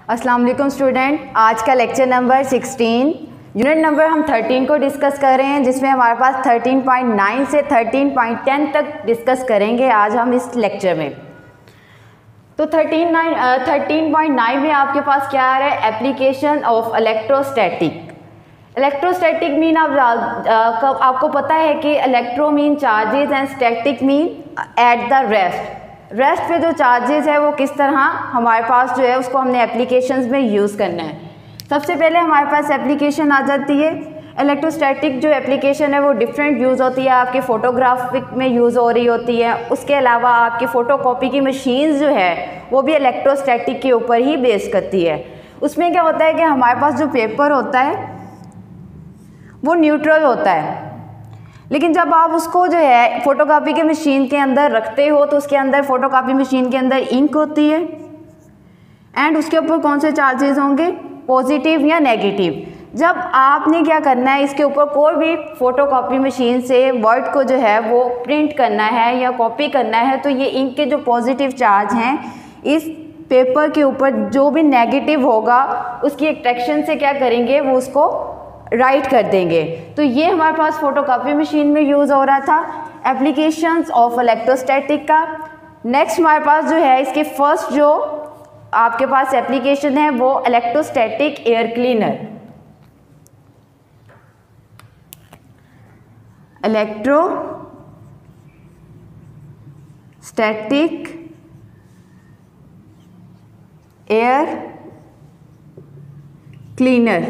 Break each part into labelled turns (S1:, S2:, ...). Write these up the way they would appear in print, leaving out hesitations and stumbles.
S1: अस्सलाम वालेकुम स्टूडेंट, आज का लेक्चर नंबर 16 यूनिट नंबर हम 13 को डिस्कस कर रहे हैं, जिसमें हमारे पास 13.9 से 13.10 तक डिस्कस करेंगे आज हम इस लेक्चर में। तो 13.9 में आपके पास क्या आ रहा है? Application of electrostatic. Electrostatic mean आपको पता है कि electro mean charges and static mean at the rest पे जो चार्जेस है वो किस तरह हमारे पास जो है उसको हमने एप्लीकेशंस में यूज़ करना है। सबसे पहले हमारे पास एप्लीकेशन आ जाती है। इलेक्ट्रोस्टैटिक जो एप्लीकेशन है वो डिफरेंट यूज़ होती है, आपके फ़ोटोग्राफिक में यूज़ हो रही होती है। उसके अलावा आपकी फ़ोटोकॉपी की मशीन्स जो है वो भी इलेक्ट्रोस्टैटिक के ऊपर ही बेस करती है। उसमें क्या होता है कि हमारे पास जो पेपर होता है वो न्यूट्रल होता है, लेकिन जब आप उसको जो है फ़ोटोकॉपी के मशीन के अंदर रखते हो तो उसके अंदर फ़ोटोकॉपी मशीन के अंदर इंक होती है एंड उसके ऊपर कौन से चार्जेस होंगे? पॉजिटिव या नेगेटिव। जब आपने क्या करना है, इसके ऊपर कोई भी फ़ोटोकॉपी मशीन से वर्ड को जो है वो प्रिंट करना है या कॉपी करना है, तो ये इंक के जो पॉजिटिव चार्ज हैं इस पेपर के ऊपर जो भी नेगेटिव होगा उसकी अट्रैक्शन से क्या करेंगे, वो उसको राइट कर देंगे। तो ये हमारे पास फ़ोटोकॉपी मशीन में यूज़ हो रहा था एप्लीकेशंस ऑफ इलेक्ट्रोस्टैटिक का। नेक्स्ट हमारे पास जो है इसके फर्स्ट जो आपके पास एप्लीकेशन है वो electrostatic air cleaner. Electrostatic air cleaner.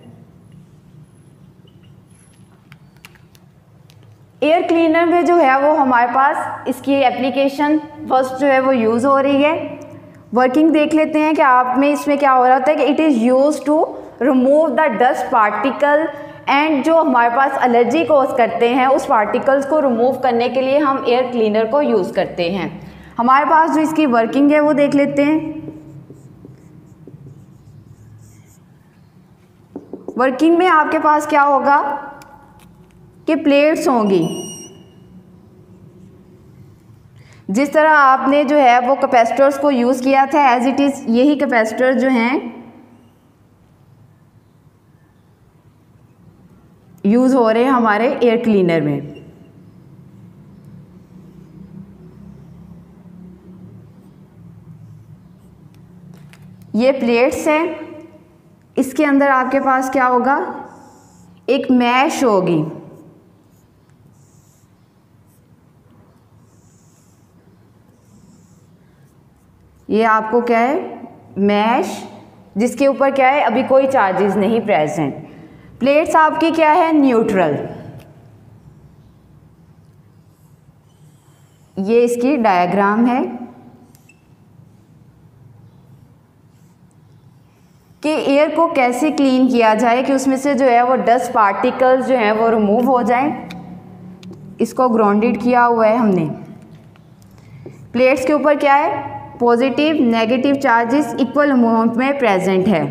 S1: Air cleaner में जो है वो हमारे पास इसकी एप्लीकेशन फर्स्ट जो है वो यूज़ हो रही है। वर्किंग देख लेते हैं कि आप में इसमें क्या हो रहा होता है कि it is use to remove the dust particle and जो हमारे पास एलर्जी कॉज करते हैं उस पार्टिकल्स को रिमूव करने के लिए हम एयर क्लीनर को यूज़ करते हैं। हमारे पास जो इसकी वर्किंग है वो देख लेते हैं। वर्किंग में आपके पास क्या होगा कि प्लेट्स होंगी। जिस तरह आपने जो है वो कैपेसिटर्स को यूज़ किया था एज इट इज़ यही कैपेसिटर जो हैं यूज़ हो रहे हैं हमारे एयर क्लीनर में। ये प्लेट्स हैं, इसके अंदर आपके पास क्या होगा, एक मैश होगी। ये आपको क्या है, मैश, जिसके ऊपर क्या है अभी कोई चार्जेस नहीं प्रेजेंट। प्लेट्स आपकी क्या है, न्यूट्रल। ये इसकी डायग्राम है कि एयर को कैसे क्लीन किया जाए कि उसमें से जो है वो डस्ट पार्टिकल्स जो हैं वो रिमूव हो जाएं। इसको ग्राउंडेड किया हुआ है हमने। प्लेट्स के ऊपर क्या है, positive negative charges equal amount में प्रेजेंट है।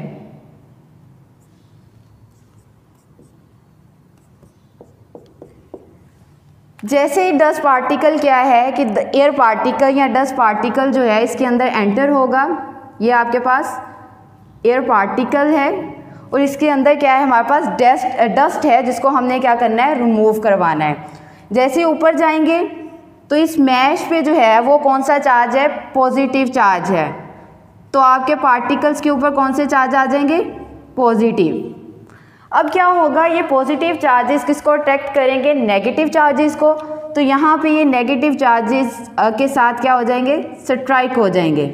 S1: जैसे ही डस्ट पार्टिकल क्या है कि एयर पार्टिकल या डस्ट पार्टिकल जो है इसके अंदर एंटर होगा, ये आपके पास एयर पार्टिकल है और इसके अंदर क्या है हमारे पास डस्ट है जिसको हमने क्या करना है, रिमूव करवाना है। जैसे ऊपर जाएंगे तो इस मैश पे जो है वो कौन सा चार्ज है, पॉजिटिव चार्ज है। तो आपके पार्टिकल्स के ऊपर कौन से चार्ज आ जाएंगे, पॉजिटिव। अब क्या होगा, ये पॉजिटिव चार्जेस किसको अट्रैक्ट करेंगे, नेगेटिव चार्जेस को। तो यहाँ पे ये नेगेटिव चार्जेस के साथ क्या हो जाएंगे, स्ट्राइक हो जाएंगे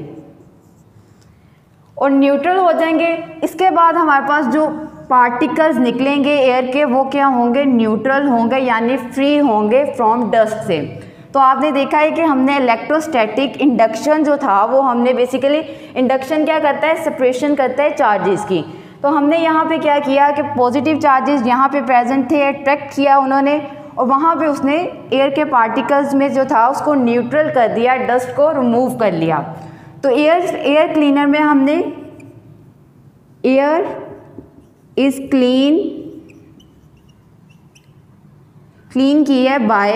S1: और न्यूट्रल हो जाएंगे। इसके बाद हमारे पास जो पार्टिकल्स निकलेंगे एयर के वो क्या होंगे, न्यूट्रल होंगे, यानी फ्री होंगे फ्रॉम डस्ट से। तो आपने देखा है कि हमने इलेक्ट्रोस्टैटिक इंडक्शन जो था वो हमने बेसिकली, इंडक्शन क्या करता है, सेपरेशन करता है चार्जेस की। तो हमने यहाँ पे क्या किया कि पॉजिटिव चार्जेस यहाँ पे प्रेजेंट थे, अट्रैक्ट किया उन्होंने और वहाँ पे उसने एयर के पार्टिकल्स में जो था उसको न्यूट्रल कर दिया, डस्ट को रिमूव कर लिया। तो एयर क्लीनर में हमने एयर इज क्लीन की है बाय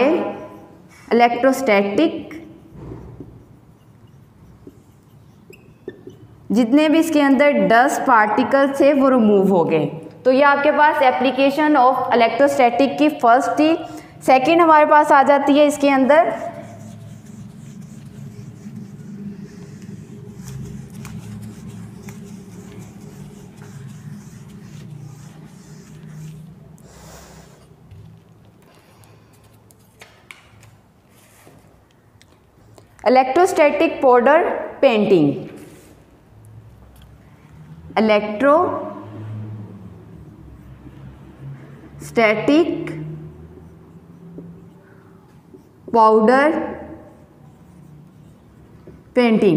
S1: इलेक्ट्रोस्टैटिक जितने भी इसके अंदर डस्ट पार्टिकल्स थे वो रिमूव हो गए। तो ये आपके पास एप्लीकेशन ऑफ इलेक्ट्रोस्टैटिक की फर्स्ट थी। सेकंड हमारे पास आ जाती है इसके अंदर electrostatic powder painting. Electrostatic powder painting.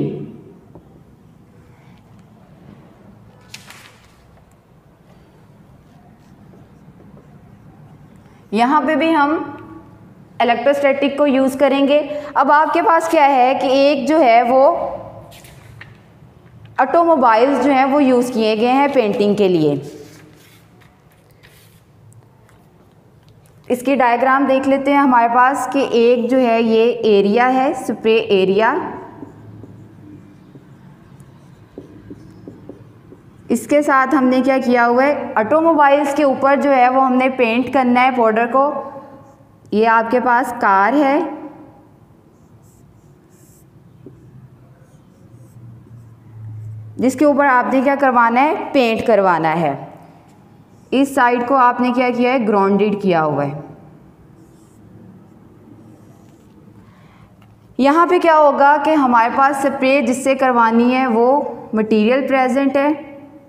S1: यहाँ पे भी हम इलेक्ट्रोस्टैटिक को यूज़ करेंगे। अब आपके पास क्या है कि एक जो है वो ऑटोमोबाइल्स जो हैं वो यूज़ किए गए हैं पेंटिंग के लिए। इसकी डायग्राम देख लेते हैं हमारे पास कि एक जो है ये एरिया है, स्प्रे एरिया। इसके साथ हमने क्या किया हुआ है, ऑटोमोबाइल्स के ऊपर जो है वो हमने पेंट करना है पाउडर को। ये आपके पास कार है, जिसके ऊपर आपने क्या करवाना है, पेंट करवाना है। इस साइड को आपने क्या किया है, ग्राउंडेड किया हुआ है। यहाँ पे क्या होगा कि हमारे पास स्प्रे जिससे करवानी है वो मटेरियल प्रेजेंट है।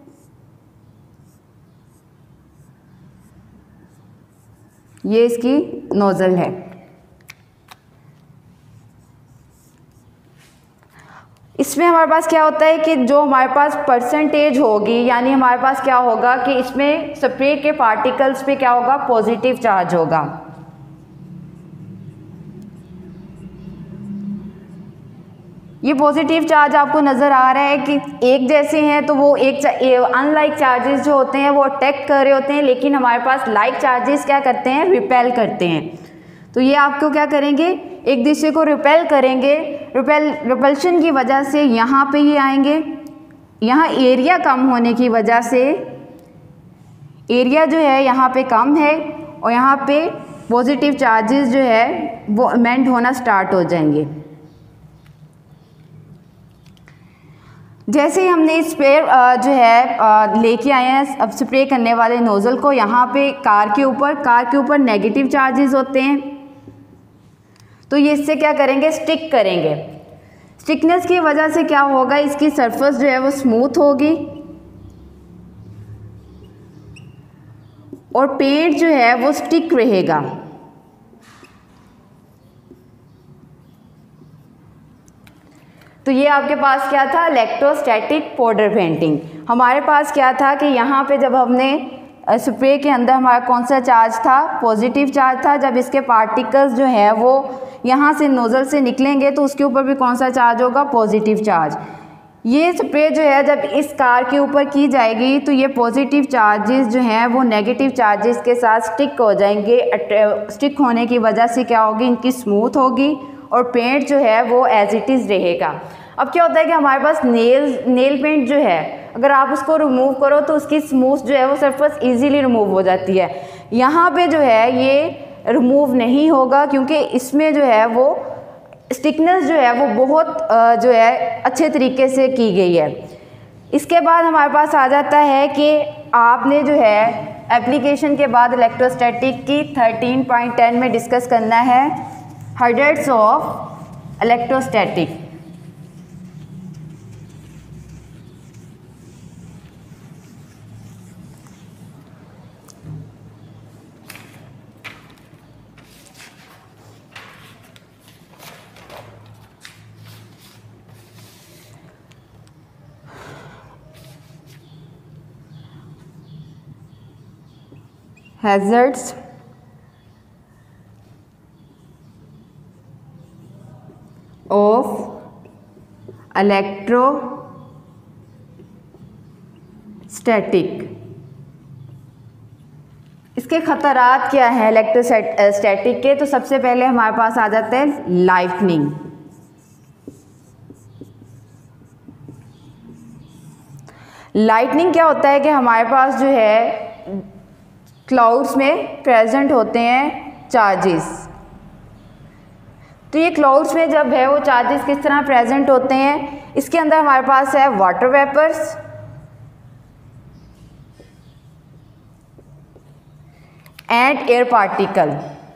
S1: ये इसकी नोज़ल है। इसमें हमारे पास क्या होता है कि जो हमारे पास परसेंटेज होगी, यानी हमारे पास क्या होगा कि इसमें स्प्रे के पार्टिकल्स पे क्या होगा, पॉजिटिव चार्ज होगा। ये पॉजिटिव चार्ज आपको नज़र आ रहा है कि एक जैसे हैं, तो वो एक अनलाइक चार्जेस जो होते हैं वो अटैक कर रहे होते हैं, लेकिन हमारे पास लाइक चार्जेस क्या करते हैं, रिपेल करते हैं। तो ये आपको क्या करेंगे, एक दूसरे को रिपेल करेंगे। रिपल्शन की वजह से यहाँ पे ये आएंगे। यहाँ एरिया कम होने की वजह से एरिया जो है यहाँ पे कम है और यहाँ पे पॉजिटिव चार्जेस जो है वो इमेंट होना स्टार्ट हो जाएंगे। जैसे ही हमने स्प्रे जो है लेके आए हैं अब स्प्रे करने वाले नोज़ल को, यहाँ पे कार के ऊपर नेगेटिव चार्जेस होते हैं, तो ये इससे क्या करेंगे, स्टिक करेंगे। स्टिकनेस की वजह से क्या होगा, इसकी सरफेस जो है वो स्मूथ होगी और पेंट जो है वो स्टिक रहेगा। तो ये आपके पास क्या था, इलेक्ट्रोस्टैटिक पाउडर पेंटिंग। हमारे पास क्या था कि यहाँ पे जब हमने स्प्रे के अंदर हमारा कौन सा चार्ज था, पॉजिटिव चार्ज था। जब इसके पार्टिकल्स जो है वो यहाँ से नोज़ल से निकलेंगे तो उसके ऊपर भी कौन सा चार्ज होगा, पॉजिटिव चार्ज। ये स्प्रे जो है जब इस कार के ऊपर की जाएगी तो ये पॉजिटिव चार्जेस जो हैं वो नेगेटिव चार्जेस के साथ स्टिक हो जाएंगे। स्टिक होने की वजह से क्या होगी, इनकी स्मूथ होगी और पेंट जो है वो एज इट इज़ रहेगा। अब क्या होता है कि हमारे पास नेल पेंट जो है, अगर आप उसको रिमूव करो तो उसकी स्मूथ जो है वो सरफेस इजीली रिमूव हो जाती है। यहाँ पे जो है ये रिमूव नहीं होगा क्योंकि इसमें जो है वो स्टिकनेस जो है वो बहुत जो है अच्छे तरीके से की गई है। इसके बाद हमारे पास आ जाता है कि आपने जो है एप्लीकेशन के बाद इलेक्ट्रोस्टैटिक की 13.10 में डिस्कस करना है hazards of electrostatic. Hazards of electrostatic. इसके खतरात क्या हैं इलेक्ट्रोस्टैटिक के, तो सबसे पहले हमारे पास आ जाते हैं लाइटनिंग। लाइटनिंग क्या होता है कि हमारे पास जो है क्लाउड्स में प्रेजेंट होते हैं चार्जेस। तो ये क्लाउड्स में जब है वो चार्जेस किस तरह प्रेजेंट होते हैं, इसके अंदर हमारे पास है water vapours and air particle.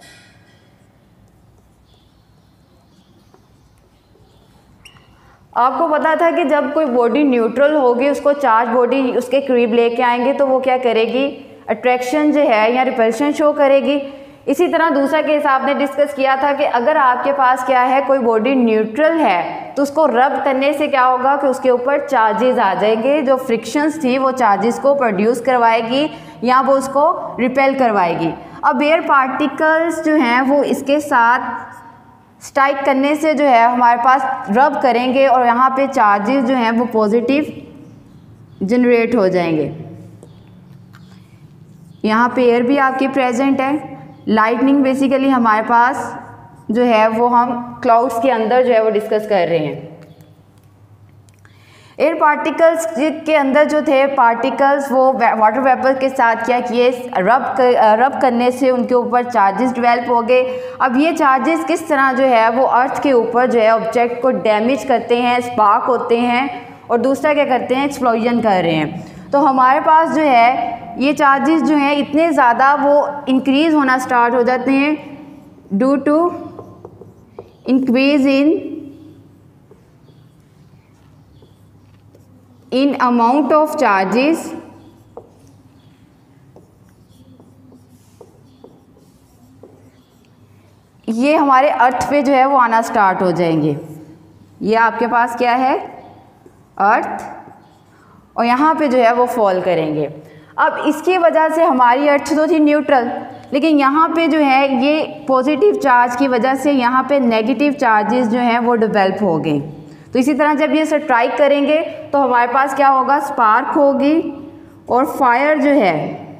S1: आपको पता था कि जब कोई बॉडी न्यूट्रल होगी उसको चार्ज बॉडी उसके करीब लेके आएंगे तो वो क्या करेगी, अट्रैक्शन जो है या रिपल्शन शो करेगी। इसी तरह दूसरा केस आपने डिस्कस किया था कि अगर आपके पास क्या है कोई बॉडी न्यूट्रल है तो उसको रब करने से क्या होगा कि उसके ऊपर चार्जेस आ जाएंगे, जो फ्रिक्शंस थी वो चार्जेस को प्रोड्यूस करवाएगी या वो उसको रिपेल करवाएगी। अब एयर पार्टिकल्स जो हैं वो इसके साथ स्ट्राइक करने से जो है हमारे पास रब करेंगे और यहाँ पे चार्जेस जो हैं वो पॉजिटिव जनरेट हो जाएंगे। यहाँ पे एयर भी आपकी प्रेजेंट है। लाइटनिंग बेसिकली हमारे पास जो है वो हम क्लाउड्स के अंदर जो है वो डिस्कस कर रहे हैं। एयर पार्टिकल्स के अंदर जो थे पार्टिकल्स वो वाटर वेपर के साथ क्या किए, रब करने से उनके ऊपर चार्जेस डेवलप हो गए। अब ये चार्जेस किस तरह जो है वो अर्थ के ऊपर जो है ऑब्जेक्ट को डैमेज करते हैं, स्पार्क होते हैं, और दूसरा क्या करते हैं, एक्सप्लोजन कर रहे हैं। तो हमारे पास जो है ये चार्जेस जो हैं इतने ज़्यादा वो इंक्रीज़ होना स्टार्ट हो जाते हैं due to increase in amount of charges ये हमारे अर्थ पे जो है वो आना स्टार्ट हो जाएंगे। ये आपके पास क्या है, अर्थ, और यहाँ पे जो है वो फॉल करेंगे। अब इसकी वजह से हमारी अर्थ तो थी न्यूट्रल, लेकिन यहाँ पे जो है ये पॉजिटिव चार्ज की वजह से यहाँ पे नेगेटिव चार्जेस जो हैं वो डेवलप हो गए। तो इसी तरह जब ये स्ट्राइक करेंगे तो हमारे पास क्या होगा, स्पार्क होगी और फायर जो है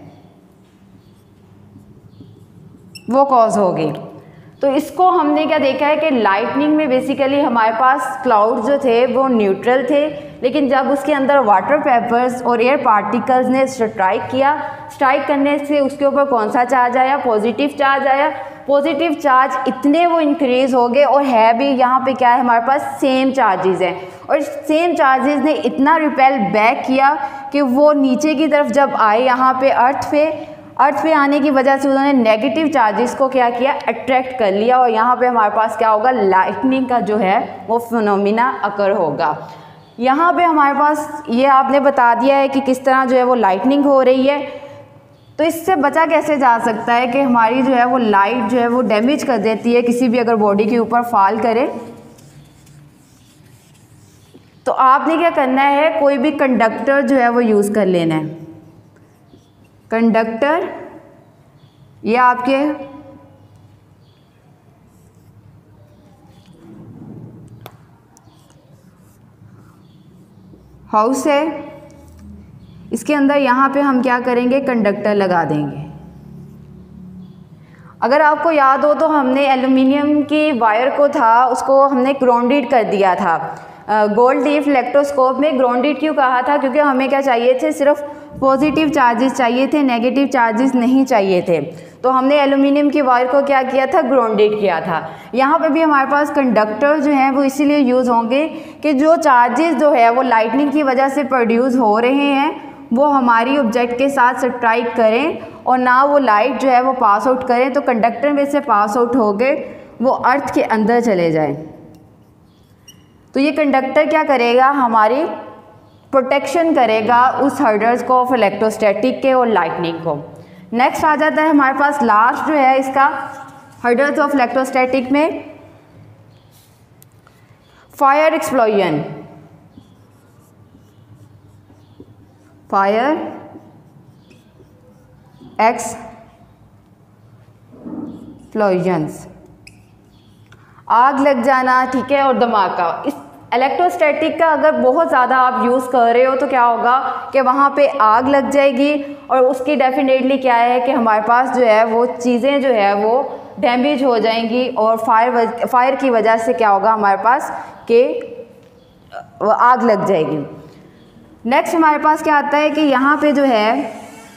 S1: वो कॉज होगी। तो इसको हमने क्या देखा है कि लाइटनिंग में बेसिकली हमारे पास क्लाउड जो थे वो न्यूट्रल थे, लेकिन जब उसके अंदर वाटर वेपर्स और एयर पार्टिकल्स ने स्ट्राइक किया, स्ट्राइक करने से उसके ऊपर कौन सा चार्ज आया, पॉजिटिव चार्ज आया। पॉजिटिव चार्ज इतने वो इंक्रीज़ हो गए, और है भी यहाँ पे क्या है हमारे पास सेम चार्जेस हैं, और सेम चार्जेस ने इतना रिपेल बैक किया कि वो नीचे की तरफ जब आए यहाँ पे अर्थ पे आने की वजह से उन्होंने नेगेटिव चार्जेस को क्या किया, अट्रैक्ट कर लिया, और यहाँ पे हमारे पास क्या होगा, लाइटनिंग का जो है वो फिनोमिना अकर होगा। यहाँ पे हमारे पास ये आपने बता दिया है कि किस तरह जो है वो लाइटनिंग हो रही है। तो इससे बचा कैसे जा सकता है कि हमारी जो है वो लाइट जो है वो डैमेज कर देती है किसी भी अगर बॉडी के ऊपर फॉल करे। तो आपने क्या करना है, कोई भी कंडक्टर जो है वो यूज़ कर लेना है। कंडक्टर ये आपके हाउस है, इसके अंदर यहाँ पे हम क्या करेंगे, कंडक्टर लगा देंगे। अगर आपको याद हो तो हमने एल्युमिनियम की वायर को था उसको हमने ग्राउंडेड कर दिया था। गोल्ड लीफ इलेक्ट्रोस्कोप में ग्राउंडेड क्यों कहा था, क्योंकि हमें क्या चाहिए थे, सिर्फ पॉजिटिव चार्जेस चाहिए थे, नेगेटिव चार्जेस नहीं चाहिए थे। तो हमने एल्युमिनियम की वायर को क्या किया था, ग्राउंडेड किया था। यहाँ पे भी हमारे पास कंडक्टर जो हैं वो इसीलिए यूज़ होंगे कि जो चार्जेस जो है वो लाइटनिंग की वजह से प्रोड्यूस हो रहे हैं वो हमारी ऑब्जेक्ट के साथ स्ट्राइक करें और ना वो लाइट जो है वो पास आउट करें, तो कंडक्टर में से पास आउट हो गए वो अर्थ के अंदर चले जाएं। तो ये कंडक्टर क्या करेगा, हमारी प्रोटेक्शन करेगा उस हर्डर्स को ऑफ इलेक्ट्रोस्टैटिक के और लाइटनिंग को। नेक्स्ट आ जाता है हमारे पास लास्ट जो है इसका हर्डर्स ऑफ इलेक्ट्रोस्टैटिक में फायर एक्सप्लोजन। फायर एक्सप्लोजन्स, आग लग जाना, ठीक है, और धमाका। इस इलेक्ट्रोस्टैटिक का अगर बहुत ज़्यादा आप यूज़ कर रहे हो तो क्या होगा कि वहाँ पे आग लग जाएगी, और उसकी डेफिनेटली क्या है कि हमारे पास जो है वो चीज़ें जो है वो डैमेज हो जाएंगी, और फायर की वजह से क्या होगा हमारे पास कि आग लग जाएगी। नेक्स्ट हमारे पास क्या आता है कि यहाँ पे जो है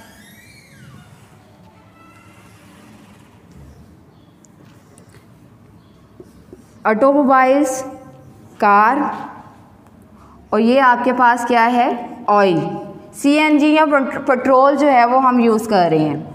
S1: ऑटोमोबाइल्स, कार, और ये आपके पास क्या है ऑयल, सीएनजी या पेट्रोल जो है वो हम यूज़ कर रहे हैं।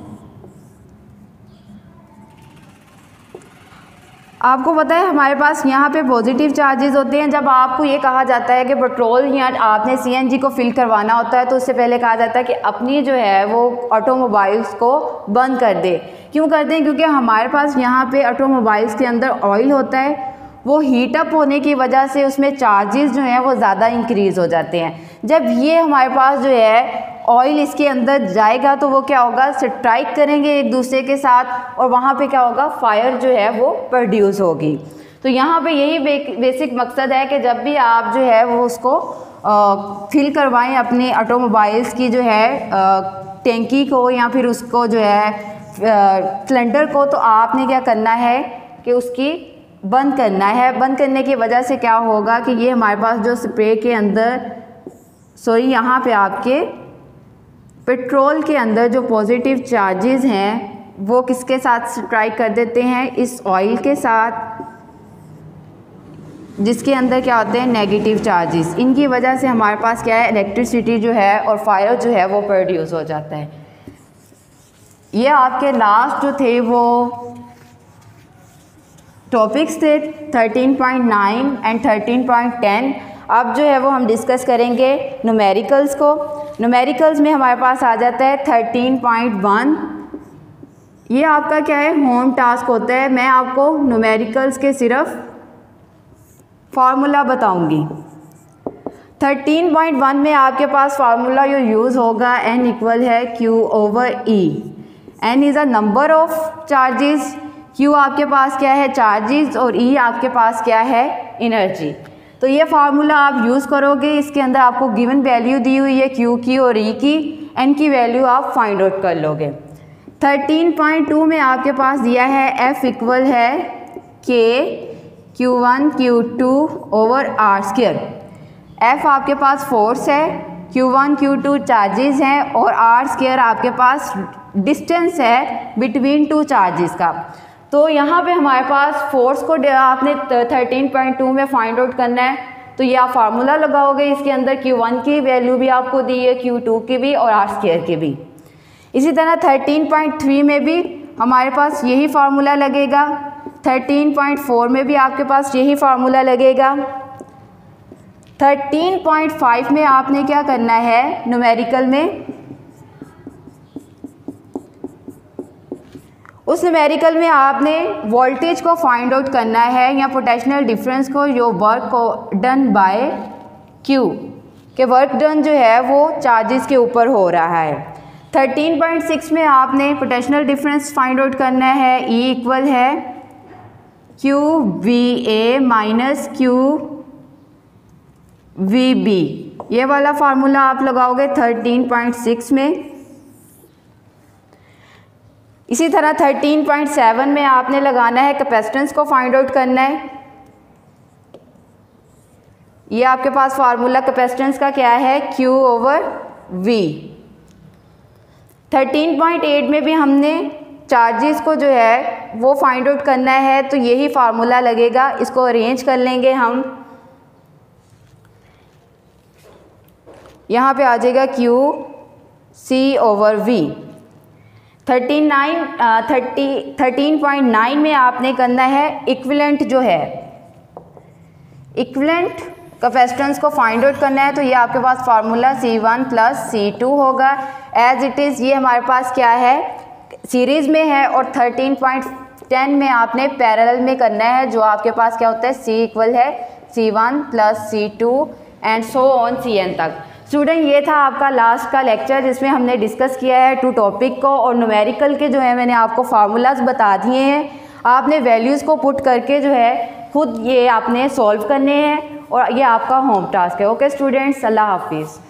S1: आपको पता है हमारे पास यहाँ पे पॉजिटिव चार्जेस होते हैं। जब आपको ये कहा जाता है कि पेट्रोल या आपने सीएनजी को फिल करवाना होता है तो उससे पहले कहा जाता है कि अपनी जो है वो ऑटोमोबाइल्स को बंद कर दे। क्यों कर दें? क्योंकि हमारे पास यहाँ पे ऑटोमोबाइल्स के अंदर ऑयल होता है, वो हीट अप होने की वजह से उसमें चार्जेस जो हैं वो ज़्यादा इंक्रीज़ हो जाते हैं। जब ये हमारे पास जो है ऑयल इसके अंदर जाएगा तो वो क्या होगा, स्ट्राइक करेंगे एक दूसरे के साथ और वहाँ पे क्या होगा, फायर जो है वो प्रोड्यूस होगी। तो यहाँ पे यही बेसिक मकसद है कि जब भी आप जो है वो उसको फिल करवाएं अपने ऑटोमोबाइल्स की जो है टैंकी को या फिर उसको जो है सिलेंडर को, तो आपने क्या करना है कि उसकी बंद करना है। बंद करने की वजह से क्या होगा कि ये हमारे पास जो स्प्रे के अंदर यहाँ पे आपके पेट्रोल के अंदर जो पॉजिटिव चार्जेस हैं वो किसके साथ स्ट्राइक कर देते हैं, इस ऑयल के साथ, जिसके अंदर क्या होते हैं नेगेटिव चार्जेस। इनकी वजह से हमारे पास क्या है, इलेक्ट्रिसिटी जो है और फायर जो है वो प्रोड्यूस हो जाता है। ये आपके लास्ट जो थे वो टॉपिक्स थे 13.9 एंड 13.10। अब जो है वो हम डिस्कस करेंगे न्यूमेरिकल्स को। न्यूमेरिकल्स में हमारे पास आ जाता है 13.1। ये आपका क्या है, होम टास्क होता है। मैं आपको न्यूमेरिकल्स के सिर्फ फार्मूला बताऊंगी। 13.1 में आपके पास फार्मूला जो यूज़ होगा, n इक्वल है Q/E। n is a number of charges, Q आपके पास क्या है चार्जेस और E आपके पास क्या है एनर्जी। तो ये फार्मूला आप यूज़ करोगे, इसके अंदर आपको गिवन वैल्यू दी हुई है Q की और E की, n की वैल्यू आप फाइंड आउट कर लोगे। 13.2 में आपके पास दिया है F इक्वल है K Q1 Q2/R²। F आपके पास फोर्स है, Q1 Q2 चार्जेस हैं और R² आपके पास डिस्टेंस है बिटवीन टू चार्जेस का। तो यहाँ पे हमारे पास फोर्स को आपने 13.2 में फाइंड आउट करना है, तो ये आप फार्मूला लगाओगे। इसके अंदर Q1 की वैल्यू भी आपको दी है, Q2 की भी और R² की भी। इसी तरह 13.3 में भी हमारे पास यही फार्मूला लगेगा, 13.4 में भी आपके पास यही फार्मूला लगेगा। 13.5 में आपने क्या करना है, न्यूमेरिकल में उस न्यूमेरिकल में आपने वोल्टेज को फाइंड आउट करना है या पोटेंशियल डिफरेंस को, जो वर्क को डन बाय Q के वर्क डन जो है वो चार्जेस के ऊपर हो रहा है। 13.6 में आपने पोटेंशियल डिफरेंस फाइंड आउट करना है, E इक्वल है QVA माइनस QVB। ये वाला फार्मूला आप लगाओगे 13.6 में। इसी तरह 13.7 में आपने लगाना है कैपेसिटेंस को फाइंड आउट करना है। ये आपके पास फार्मूला कैपेसिटेंस का क्या है, Q/V। 13.8 में भी हमने चार्जेस को जो है वो फाइंड आउट करना है, तो यही फार्मूला लगेगा। इसको अरेंज कर लेंगे हम, यहाँ पे आ जाएगा QC/V। 13.9 में आपने करना है इक्विवेलेंट जो है, इक्विवेलेंट कैपेसिटेंस को फाइंड आउट करना है। तो ये आपके पास फार्मूला C1 + C2 होगा एज इट इज़। ये हमारे पास क्या है, सीरीज़ में है। और 13.10 में आपने पैरेलल में करना है, जो आपके पास क्या होता है, C इक्वल है C1 + C2 and so on Cn तक। स्टूडेंट, ये था आपका लास्ट का लेक्चर जिसमें हमने डिस्कस किया है 2 टॉपिक को, और न्यूमेरिकल के जो है मैंने आपको फार्मूलाज बता दिए हैं। आपने वैल्यूज़ को पुट करके जो है खुद ये आपने सॉल्व करने हैं, और ये आपका होम टास्क है। ओके स्टूडेंट्स, अल्लाह हाफिज़।